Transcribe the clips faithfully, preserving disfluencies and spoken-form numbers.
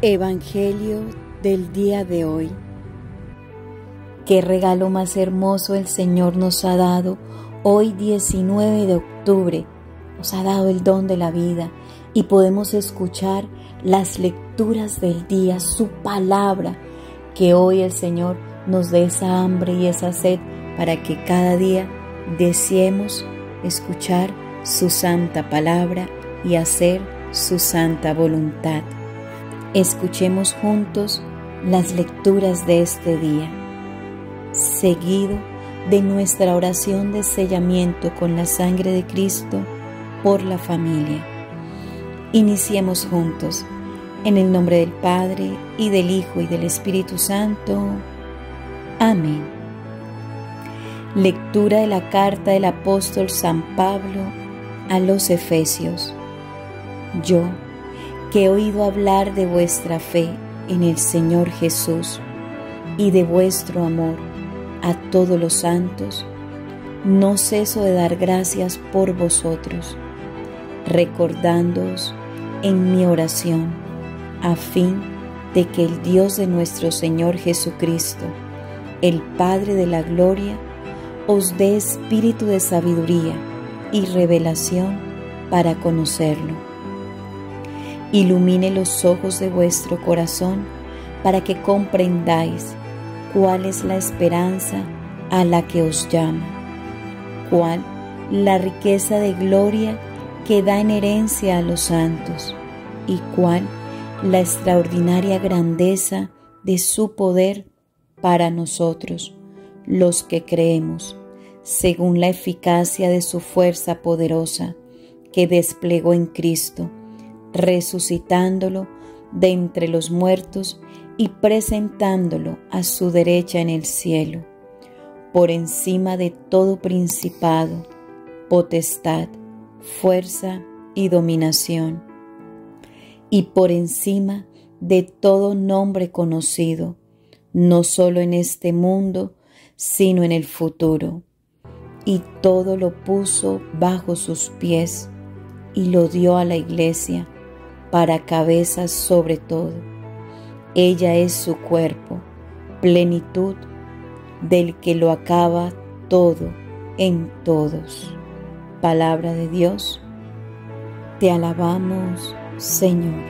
Evangelio del día de hoy. Qué regalo más hermoso el Señor nos ha dado hoy diecinueve de octubre. Nos ha dado el don de la vida y podemos escuchar las lecturas del día, su palabra. Que hoy el Señor nos dé esa hambre y esa sed para que cada día deseemos escuchar su santa palabra y hacer su santa voluntad. Escuchemos juntos las lecturas de este día, seguido de nuestra oración de sellamiento con la sangre de Cristo por la familia. Iniciemos juntos, en el nombre del Padre, y del Hijo, y del Espíritu Santo. Amén. Lectura de la carta del apóstol San Pablo a los Efesios. Yo, que he oído hablar de vuestra fe en el Señor Jesús y de vuestro amor a todos los santos, no ceso de dar gracias por vosotros, recordándoos en mi oración, a fin de que el Dios de nuestro Señor Jesucristo, el Padre de la gloria, os dé espíritu de sabiduría y revelación para conocerlo. Ilumine los ojos de vuestro corazón para que comprendáis cuál es la esperanza a la que os llama, cuál la riqueza de gloria que da en herencia a los santos, y cuál la extraordinaria grandeza de su poder para nosotros, los que creemos, según la eficacia de su fuerza poderosa que desplegó en Cristo, resucitándolo de entre los muertos y presentándolo a su derecha en el cielo, por encima de todo principado, potestad, fuerza y dominación, y por encima de todo nombre conocido, no solo en este mundo, sino en el futuro. Y todo lo puso bajo sus pies y lo dio a la Iglesia para cabeza sobre todo. Ella es su cuerpo, plenitud del que lo acaba todo en todos. Palabra de Dios, te alabamos, Señor.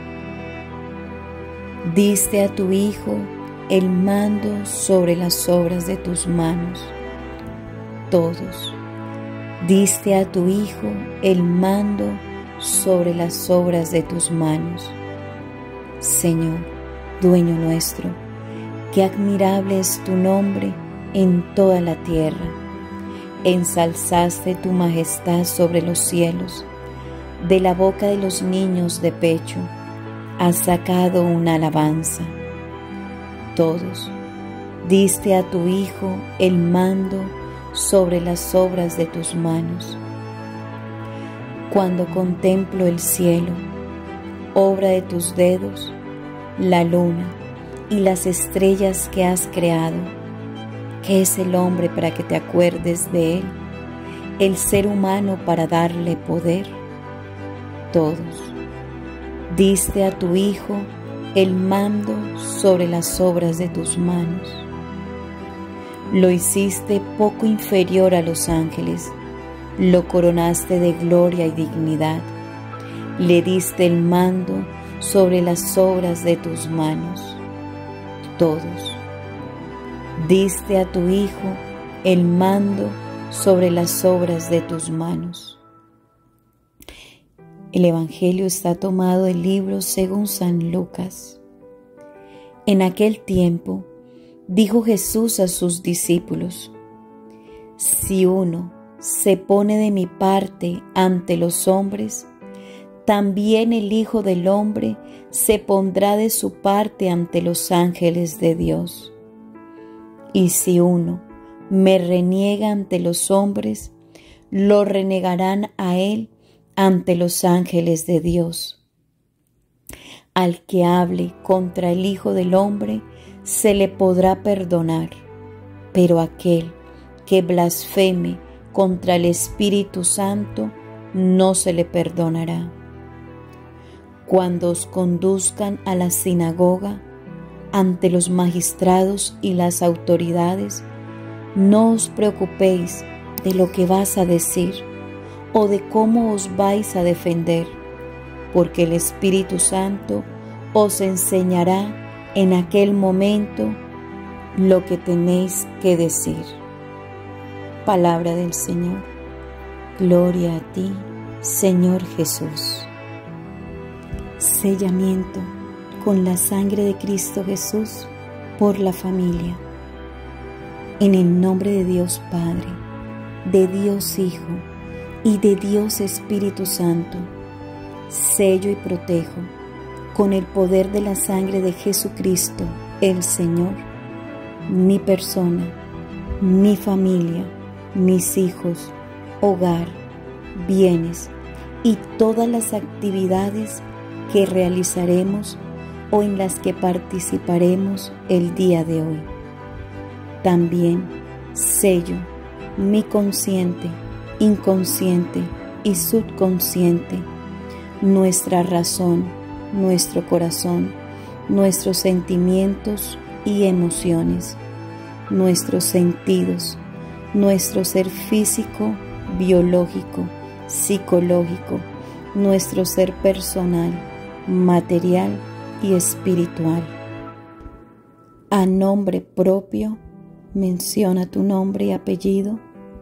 Diste a tu Hijo el mando sobre las obras de tus manos. Todos. Diste a tu Hijo el mando sobre las obras de tus manos. Señor, dueño nuestro, qué admirable es tu nombre en toda la tierra. Ensalzaste tu majestad sobre los cielos. De la boca de los niños de pecho has sacado una alabanza. Todos. Diste a tu Hijo el mando sobre las obras de tus manos. Cuando contemplo el cielo, obra de tus dedos, la luna y las estrellas que has creado, ¿qué es el hombre para que te acuerdes de él? El ser humano para darle poder. Todos. Diste a tu Hijo el mando sobre las obras de tus manos. Lo hiciste poco inferior a los ángeles, lo coronaste de gloria y dignidad, le diste el mando sobre las obras de tus manos. Todos. Diste a tu Hijo el mando sobre las obras de tus manos. El Evangelio está tomado del libro según San Lucas. En aquel tiempo, dijo Jesús a sus discípulos: si uno se pone de mi parte ante los hombres, también el Hijo del Hombre se pondrá de su parte ante los ángeles de Dios. Y si uno me reniega ante los hombres, lo renegarán a él ante los ángeles de Dios. Al que hable contra el Hijo del Hombre, se le podrá perdonar, pero aquel que blasfeme contra el Espíritu Santo no se le perdonará. Cuando os conduzcan a la sinagoga, ante los magistrados y las autoridades, no os preocupéis de lo que vas a decir o de cómo os vais a defender, porque el Espíritu Santo os enseñará en aquel momento lo que tenéis que decir. Palabra del Señor. Gloria a ti, Señor Jesús. Sellamiento con la sangre de Cristo Jesús por la familia. En el nombre de Dios Padre, de Dios Hijo y de Dios Espíritu Santo, sello y protejo con el poder de la sangre de Jesucristo, el Señor, mi persona, mi familia, mis hijos, hogar, bienes y todas las actividades que realizaremos o en las que participaremos el día de hoy. También sello mi consciente, inconsciente y subconsciente, nuestra razón, nuestro corazón, nuestros sentimientos y emociones, nuestros sentidos, nuestro ser físico, biológico, psicológico, nuestro ser personal, material y espiritual. A nombre propio, menciona tu nombre y apellido.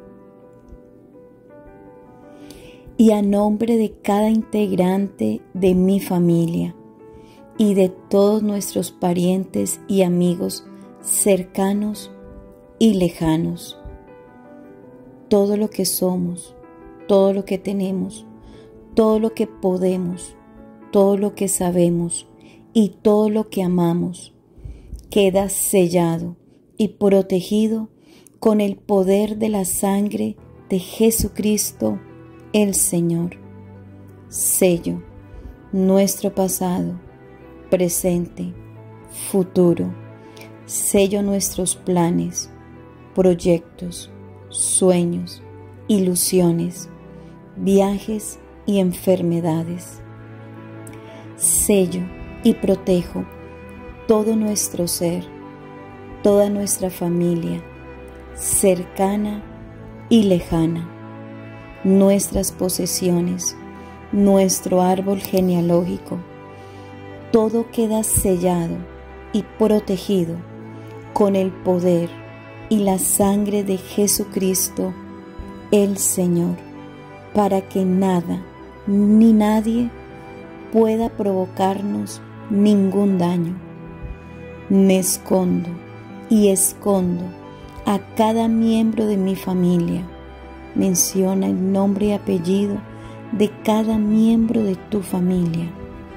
Y a nombre de cada integrante de mi familia y de todos nuestros parientes y amigos cercanos y lejanos. Todo lo que somos, todo lo que tenemos, todo lo que podemos, todo lo que sabemos y todo lo que amamos queda sellado y protegido con el poder de la sangre de Jesucristo el Señor. Sello nuestro pasado, presente, futuro. Sello nuestros planes, proyectos, sueños, ilusiones, viajes y enfermedades. Sello y protejo todo nuestro ser, toda nuestra familia, cercana y lejana, nuestras posesiones, nuestro árbol genealógico. Todo queda sellado y protegido con el poder y la sangre de Jesucristo el Señor, para que nada ni nadie pueda provocarnos ningún daño. Me escondo y escondo a cada miembro de mi familia. Menciona el nombre y apellido de cada miembro de tu familia.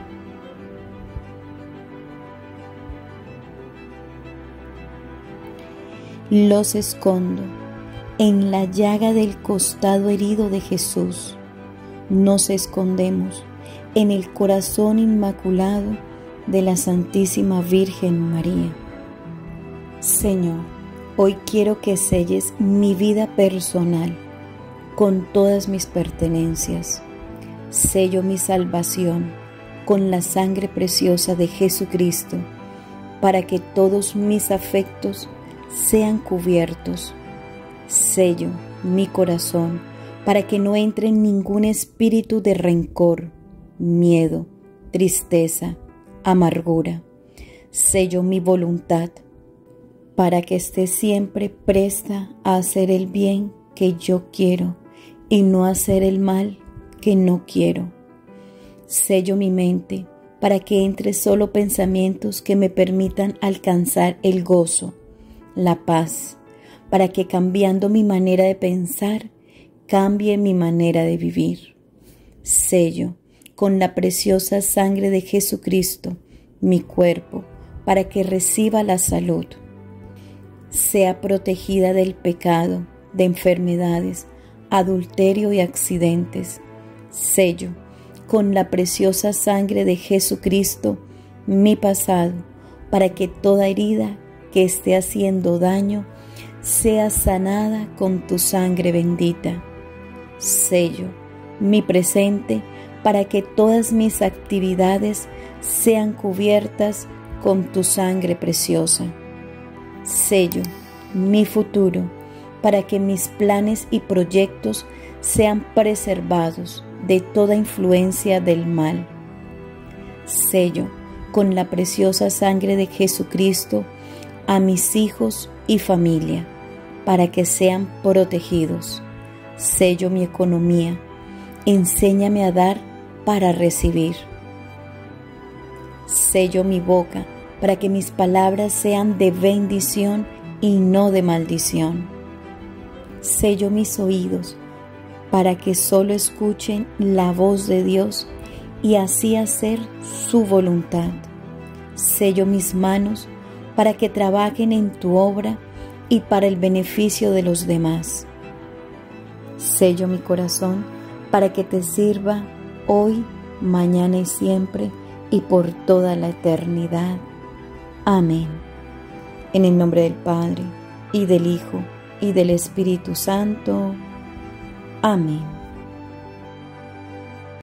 Los escondo en la llaga del costado herido de Jesús. Nos escondemos en el corazón inmaculado de la Santísima Virgen María. Señor, hoy quiero que selles mi vida personal con todas mis pertenencias. Sello mi salvación con la sangre preciosa de Jesucristo, para que todos mis afectos sean cubiertos. Sello mi corazón para que no entre ningún espíritu de rencor, miedo, tristeza, amargura. Sello mi voluntad para que esté siempre presta a hacer el bien que yo quiero y no hacer el mal que no quiero. Sello mi mente para que entre solo pensamientos que me permitan alcanzar el gozo, la paz, para que cambiando mi manera de pensar, cambie mi manera de vivir. Sello con la preciosa sangre de Jesucristo mi cuerpo, para que reciba la salud, sea protegida del pecado, de enfermedades, adulterio y accidentes. Sello con la preciosa sangre de Jesucristo mi pasado, para que toda herida que esté haciendo daño sea sanada con tu sangre bendita. Sello mi presente para que todas mis actividades sean cubiertas con tu sangre preciosa. Sello mi futuro para que mis planes y proyectos sean preservados de toda influencia del mal. Sello con la preciosa sangre de Jesucristo a mis hijos y familia para que sean protegidos. Sello mi economía. Enséñame a dar para recibir. Sello mi boca para que mis palabras sean de bendición y no de maldición. Sello mis oídos para que solo escuchen la voz de Dios y así hacer su voluntad. Sello mis manos para que trabajen en tu obra y para el beneficio de los demás. Sello mi corazón para que te sirva hoy, mañana y siempre y por toda la eternidad. Amén. En el nombre del Padre, y del Hijo, y del Espíritu Santo. Amén.